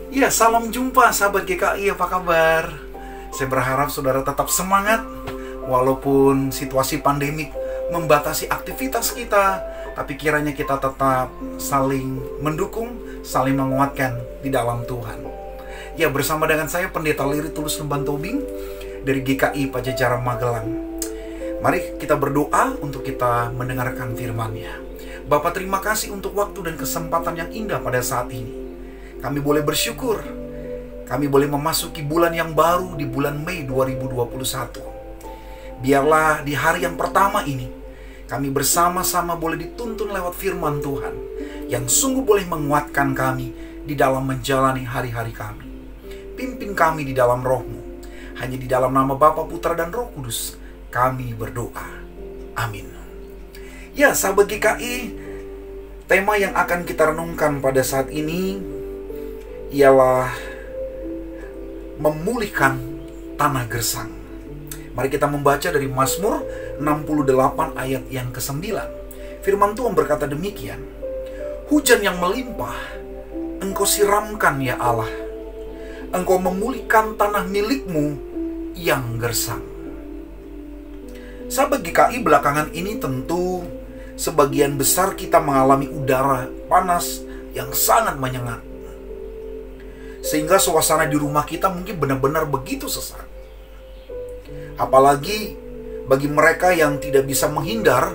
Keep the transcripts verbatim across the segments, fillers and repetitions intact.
Ya, salam jumpa sahabat G K I, apa kabar? Saya berharap saudara tetap semangat walaupun situasi pandemik membatasi aktivitas kita, tapi kiranya kita tetap saling mendukung, saling menguatkan di dalam Tuhan. Ya, bersama dengan saya Pendeta Lirik Tulus Lemban Tobing dari G K I Pajajaran Magelang. Mari kita berdoa untuk kita mendengarkan firman-Nya. Bapa, terima kasih untuk waktu dan kesempatan yang indah pada saat ini. Kami boleh bersyukur, kami boleh memasuki bulan yang baru di bulan Mei dua ribu dua puluh satu. Biarlah di hari yang pertama ini, kami bersama-sama boleh dituntun lewat firman Tuhan, yang sungguh boleh menguatkan kami di dalam menjalani hari-hari kami. Pimpin kami di dalam roh-Mu. Hanya di dalam nama Bapa, Putra, dan Roh Kudus, kami berdoa. Amin. Ya, sahabat G K I, tema yang akan kita renungkan pada saat ini ialah memulihkan tanah gersang. Mari kita membaca dari Mazmur enam puluh delapan ayat yang kesembilan. Firman Tuhan berkata demikian, hujan yang melimpah Engkau siramkan ya Allah, Engkau memulihkan tanah milikmu yang gersang. Sahabat G K I, belakangan ini tentu sebagian besar kita mengalami udara panas yang sangat menyengat, sehingga suasana di rumah kita mungkin benar-benar begitu sesak. Apalagi bagi mereka yang tidak bisa menghindar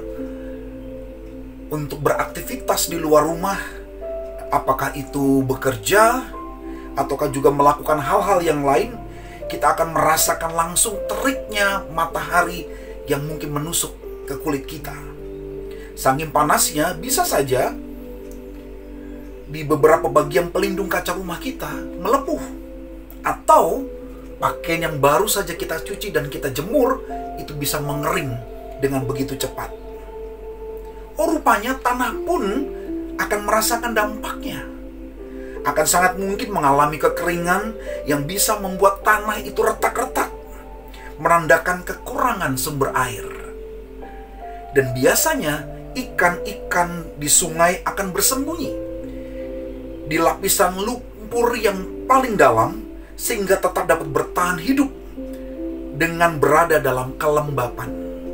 untuk beraktivitas di luar rumah, apakah itu bekerja ataukah juga melakukan hal-hal yang lain, kita akan merasakan langsung teriknya matahari yang mungkin menusuk ke kulit kita. Saking panasnya, bisa saja di beberapa bagian pelindung kaca rumah kita melepuh, atau pakaian yang baru saja kita cuci dan kita jemur itu bisa mengering dengan begitu cepat. Oh, rupanya tanah pun akan merasakan dampaknya. Akan sangat mungkin mengalami kekeringan yang bisa membuat tanah itu retak-retak, menandakan kekurangan sumber air. Dan biasanya ikan-ikan di sungai akan bersembunyi di lapisan lumpur yang paling dalam, sehingga tetap dapat bertahan hidup dengan berada dalam kelembapan.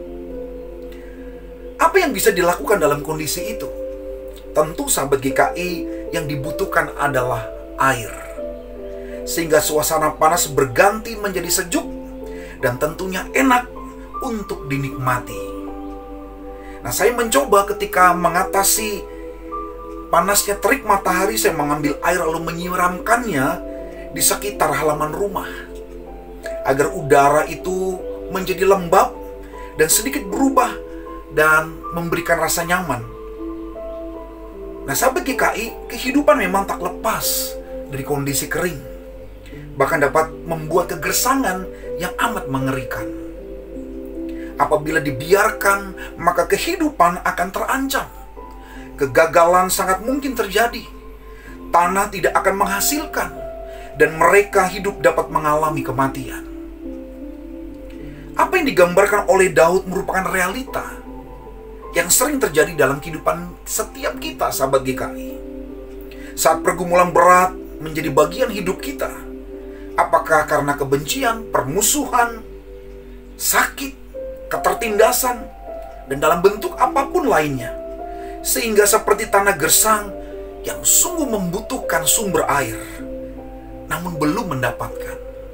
Apa yang bisa dilakukan dalam kondisi itu? Tentu sahabat G K I, yang dibutuhkan adalah air, sehingga suasana panas berganti menjadi sejuk dan tentunya enak untuk dinikmati. Nah, saya mencoba ketika mengatasi panasnya terik matahari, saya mengambil air lalu menyiramkannya di sekitar halaman rumah, agar udara itu menjadi lembab dan sedikit berubah dan memberikan rasa nyaman. Nah, sahabat G K I, kehidupan memang tak lepas dari kondisi kering, bahkan dapat membuat kegersangan yang amat mengerikan. Apabila dibiarkan, maka kehidupan akan terancam. Kegagalan sangat mungkin terjadi. Tanah tidak akan menghasilkan, dan mereka hidup dapat mengalami kematian. Apa yang digambarkan oleh Daud merupakan realita yang sering terjadi dalam kehidupan setiap kita, sahabat G K I. Saat pergumulan berat menjadi bagian hidup kita, apakah karena kebencian, permusuhan, sakit, ketertindasan, dan dalam bentuk apapun lainnya, sehingga seperti tanah gersang yang sungguh membutuhkan sumber air, namun belum mendapatkan.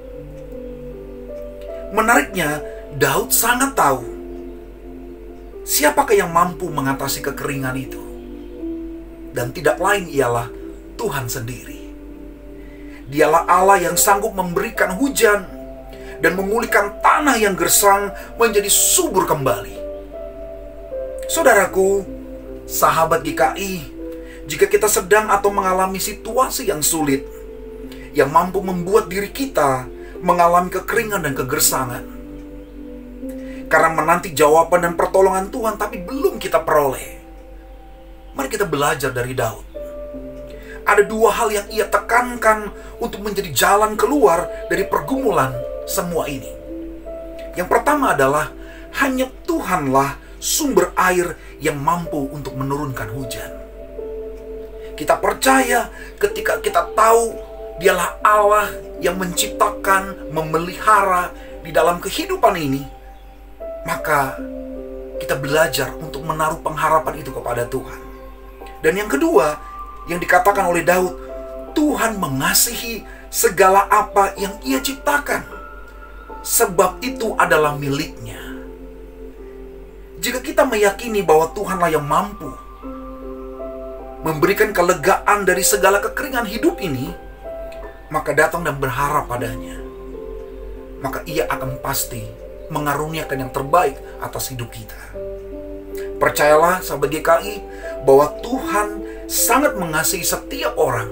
Menariknya, Daud sangat tahu siapakah yang mampu mengatasi kekeringan itu, dan tidak lain ialah Tuhan sendiri. Dialah Allah yang sanggup memberikan hujan dan memulihkan tanah yang gersang menjadi subur kembali. Saudaraku, sahabat G K I, jika kita sedang atau mengalami situasi yang sulit, yang mampu membuat diri kita mengalami kekeringan dan kegersangan, karena menanti jawaban dan pertolongan Tuhan tapi belum kita peroleh, mari kita belajar dari Daud. Ada dua hal yang ia tekankan untuk menjadi jalan keluar dari pergumulan semua ini. Yang pertama adalah hanya Tuhanlah sumber air yang mampu untuk menurunkan hujan. Kita percaya ketika kita tahu Dialah Allah yang menciptakan, memelihara di dalam kehidupan ini. Maka kita belajar untuk menaruh pengharapan itu kepada Tuhan. Dan yang kedua, yang dikatakan oleh Daud, Tuhan mengasihi segala apa yang Ia ciptakan, sebab itu adalah miliknya. Jika kita meyakini bahwa Tuhanlah yang mampu memberikan kelegaan dari segala kekeringan hidup ini, maka datang dan berharap padanya, maka Ia akan pasti mengaruniakan yang terbaik atas hidup kita. Percayalah sahabat G K I bahwa Tuhan sangat mengasihi setiap orang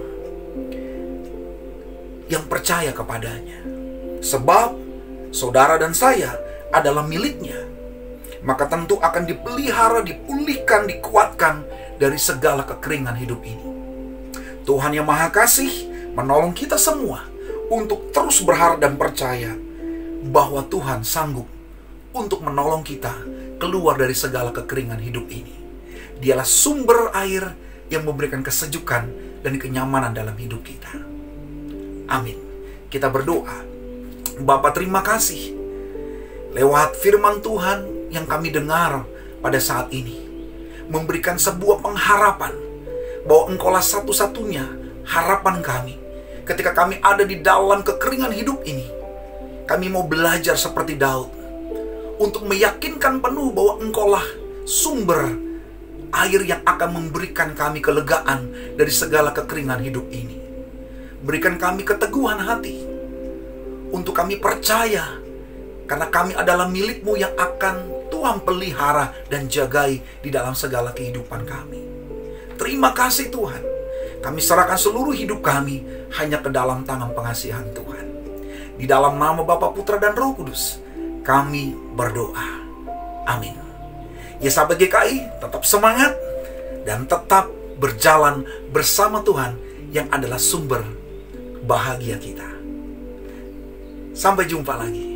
yang percaya kepadanya. Sebab saudara dan saya adalah miliknya, maka tentu akan dipelihara, dipulihkan, dikuatkan dari segala kekeringan hidup ini. Tuhan yang Maha Kasih menolong kita semua untuk terus berharap dan percaya bahwa Tuhan sanggup untuk menolong kita keluar dari segala kekeringan hidup ini. Dialah sumber air yang memberikan kesejukan dan kenyamanan dalam hidup kita. Amin. Kita berdoa. Bapa, terima kasih lewat firman Tuhan yang kami dengar pada saat ini, memberikan sebuah pengharapan bahwa Engkaulah satu-satunya harapan kami ketika kami ada di dalam kekeringan hidup ini. Kami mau belajar seperti Daud untuk meyakinkan penuh bahwa Engkaulah sumber air yang akan memberikan kami kelegaan dari segala kekeringan hidup ini. Berikan kami keteguhan hati untuk kami percaya, karena kami adalah milik-Mu yang akan Tuhan pelihara dan jagai di dalam segala kehidupan kami. Terima kasih Tuhan. Kami serahkan seluruh hidup kami hanya ke dalam tangan pengasihan Tuhan. Di dalam nama Bapa, Putra, dan Roh Kudus, kami berdoa. Amin. Ya sahabat G K I, tetap semangat dan tetap berjalan bersama Tuhan yang adalah sumber bahagia kita. Sampai jumpa lagi.